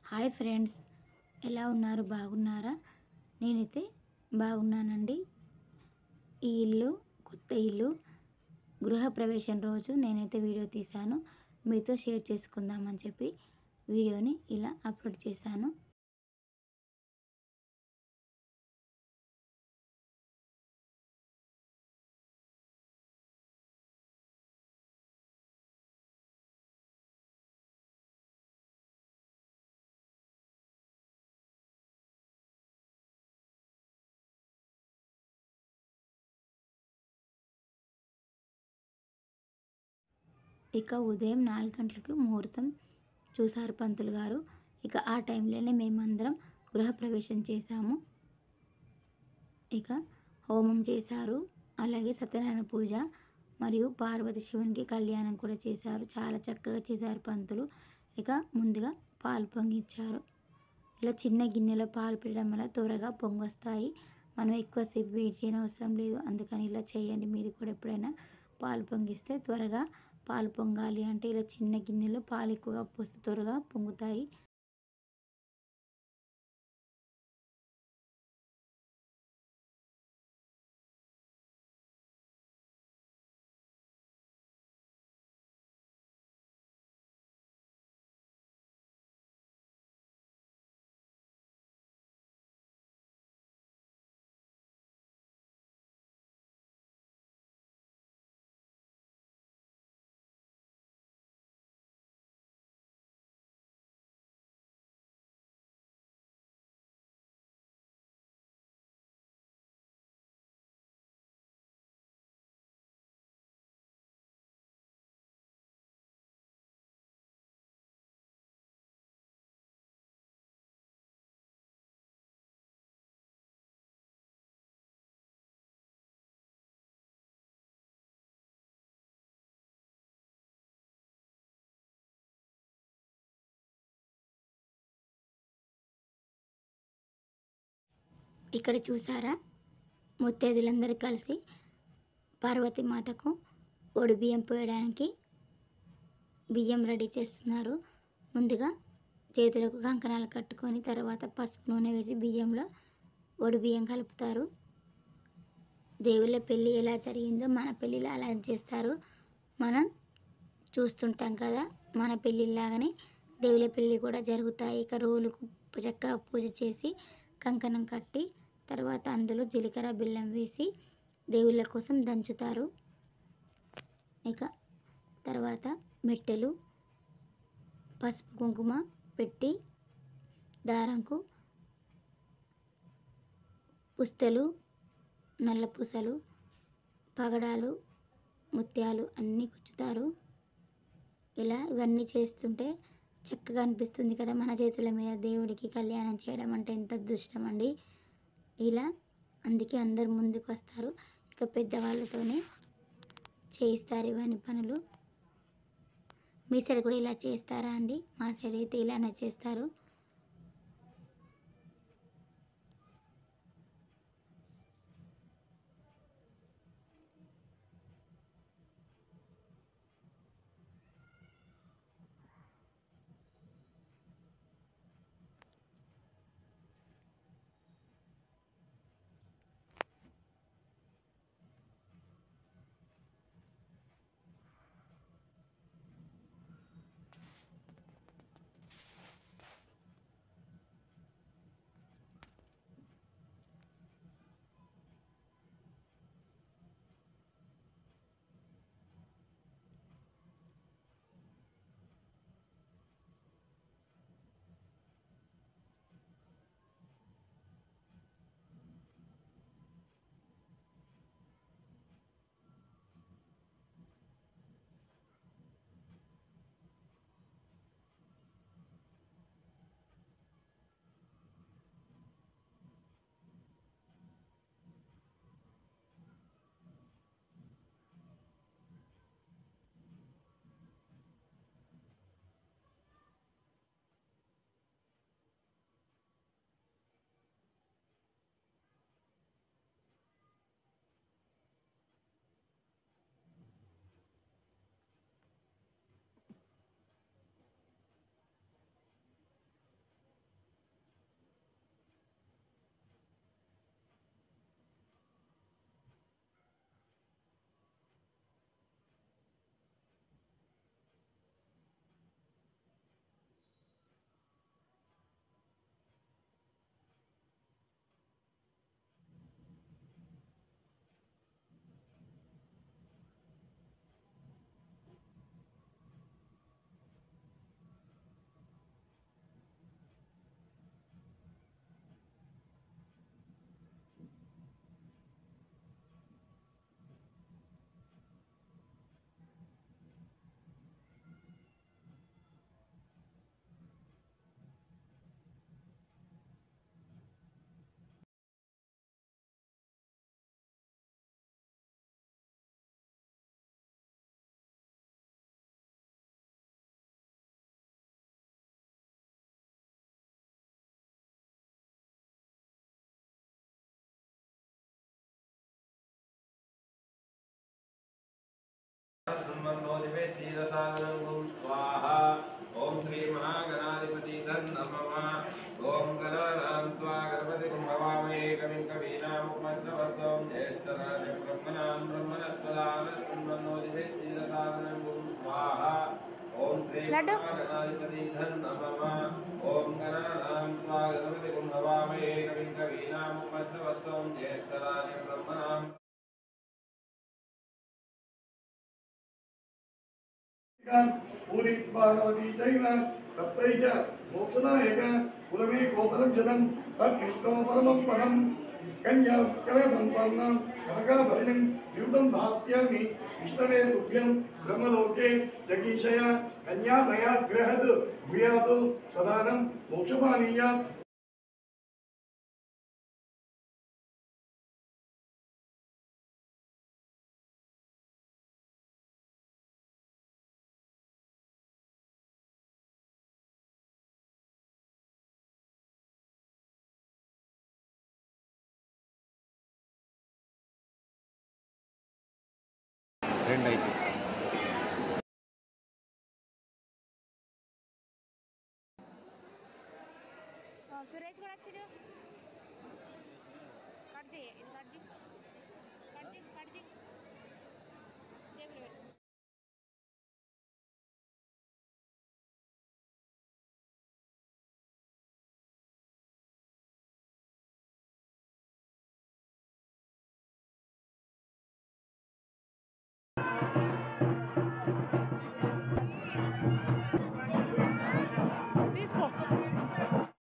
Hi friends, ఎలా ఉన్నారు? బాగున్నారా? నేనైతే బాగున్నానండి. ఈ ఇల్లు కొత్త ఇల్లు గృహప్రవేశం రోజు నేనైతే వీడియో తీశాను. మీతో షేర్ చేసుకుందామని చెప్పి వీడియోని ఇలా అప్లోడ్ చేశాను. ఇక ఉదయం 4 గంటలకు ముహూర్తం చూశారు పంతులు గారు. ఇక ఆ టైంలోనే మేమందరం గృహప్రవేశం చేశాము. ఇక హోమం చేశారు, అలాగే సత్యనారాయణ పూజ మరియు పార్వతి శివునికి కళ్యాణం కూడా చేశారు. చాలా చక్కగా చేశారు పంతులు. ఇక ముందుగా పాలు పొంగిచ్చారు. ఇలా చిన్న గిన్నెలో పాలు పెట్టడం వల్ల త్వరగా పొంగొస్తాయి. మనం ఎక్కువసేపు వెయిట్ చేయనవసరం లేదు. అందుకని ఇలా చేయండి. మీరు కూడా ఎప్పుడైనా పాలు పొంగిస్తే త్వరగా పాలు పొంగాలి అంటే ఇలా చిన్న గిన్నెలో పాలు ఎక్కువగా పోస్తే త్వరగా పొంగుతాయి. ఇక్కడ చూసారా, ముత్తైదులందరూ కలిసి పార్వతీమాతకు బియ్యం పోయడానికి బియ్యం రెడీ చేస్తున్నారు. ముందుగా చేతులకు కంకణాలు కట్టుకొని తర్వాత పసుపు నూనె వేసి బియ్యంలో బియ్యం కలుపుతారు. దేవుళ్ళ పెళ్ళి ఎలా జరిగిందో మన పెళ్ళిలో అలా చేస్తారు. మనం చూస్తుంటాం కదా, మన పెళ్ళిలాగానే దేవుళ్ళ పెళ్ళి కూడా జరుగుతాయి. ఇక రోలుకు చక్కగా పూజ చేసి కంకణం కట్టి తర్వాత అందులో జీలకర్ర బెల్లం వేసి దేవుళ్ళ కోసం దంచుతారు. ఇక తర్వాత మెట్టెలు పసుపు కుంకుమ పెట్టి దారంకు పుస్తలు, నల్ల పూసలు, పగడాలు, ముత్యాలు అన్నీ కుచ్చుతారు. ఇలా ఇవన్నీ చేస్తుంటే చక్కగా అనిపిస్తుంది కదా. మన చేతుల మీద దేవుడికి కళ్యాణం చేయడం అంటే ఎంత అదృష్టం అండి. ఇలా అందుకే అందరు ముందుకు వస్తారు. ఇక పెద్దవాళ్ళతోనే చేయిస్తారు ఇవన్నీ పనులు. మీ సైడ్ కూడా ఇలా చేస్తారా అండి? మా సైడ్ అయితే ఇలానే చేస్తారు. स्वाहा ओम श्री महागणाधिपति नमः ओम गणानां त्वा गणपतिं भवामहे कविं कवीनामुपमश्रवस्तवं ज्येष्ठराजं ब्रह्मणां ब्रह्मणस्पदानशृण्वन्नोतिभिः सीदसादनं स्वाहा ओम श्री महागणाधिपति नमः ओम गणानां त्वा गणपतिं भवामहे कविं कवीनामुपमश्रवस्तवं ज्येष्ठराजं ब्रह्मणां पूरी पार्वती चैव सप्तैक मोक्षदायक कुलमे गोपरं जलं तत्विष्णो परमं पदं कन्याकर सम्पन्नं कनकाभरणं द्यूतं भास्यामि विष्णवे तुभ्यं ब्रह्मलोके जगीशय कन्याभयात् गृहद् भूयात् सदानं मोक्षपानीयात् సురేష్ కూడా వచ్చాడు కట్ చేయి ఇది కట్ చేయి